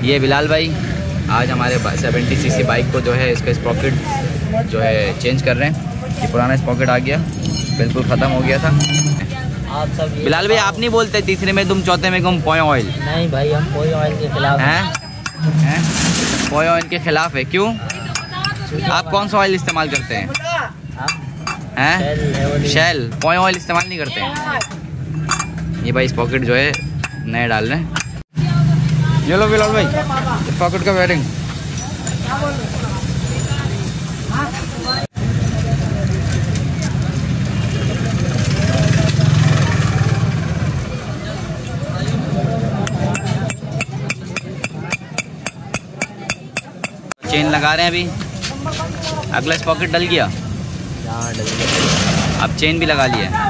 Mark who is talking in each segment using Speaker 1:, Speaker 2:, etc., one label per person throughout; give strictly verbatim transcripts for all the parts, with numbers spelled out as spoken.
Speaker 1: ये बिलाल भाई आज हमारे सेवेंटी सीसी बाइक को जो है इसका स्प्रॉकेट जो है चेंज कर रहे हैं। ये पुराना स्प्रॉकेट आ गया, बिल्कुल ख़त्म हो गया था।
Speaker 2: आप सब
Speaker 1: बिलाल भाई आप नहीं बोलते तीसरे में तुम, चौथे में तुम पोय ऑयल।
Speaker 2: नहीं भाई, हम पोय ऑयल के खिलाफ
Speaker 1: हैं हैं पोय ऑयल के खिलाफ है। क्यों? आप कौन सा ऑयल इस्तेमाल करते हैं? हैं शेल, पोय ऑयल इस्तेमाल नहीं करते हैं। ये भाई स्प्रॉकेट जो है नए डाल रहे हैं। ये लो बिलाल भाई स्प्रॉकेट का वेयरिंग। चेन लगा रहे हैं अभी। अगला स्प्रॉकेट डल गया, अब चेन भी लगा लिया।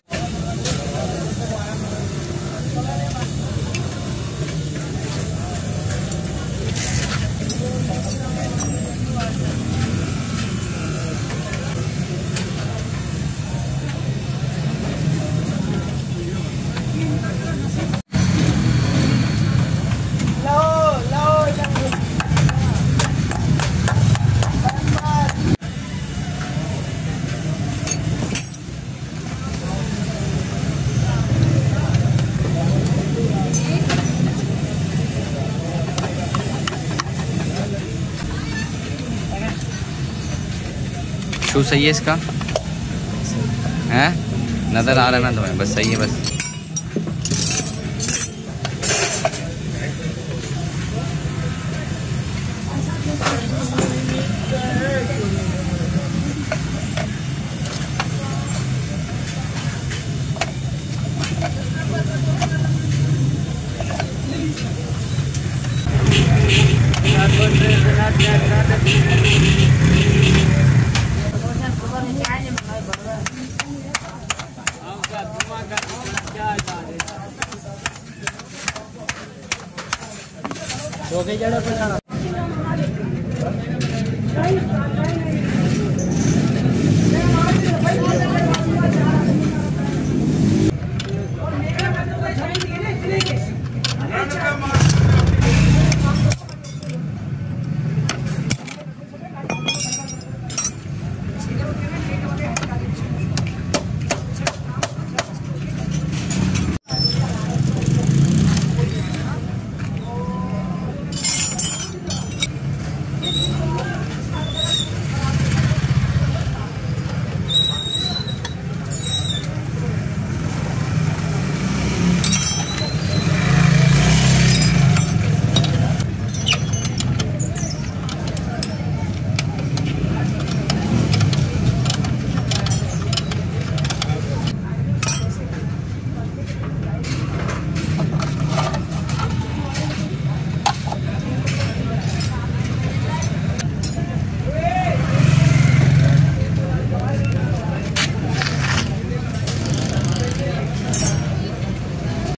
Speaker 1: शू सही है इसका? हैं नज़र आ रहा है ना तुम्हें? बस सही है बस।
Speaker 2: ओके जड़ा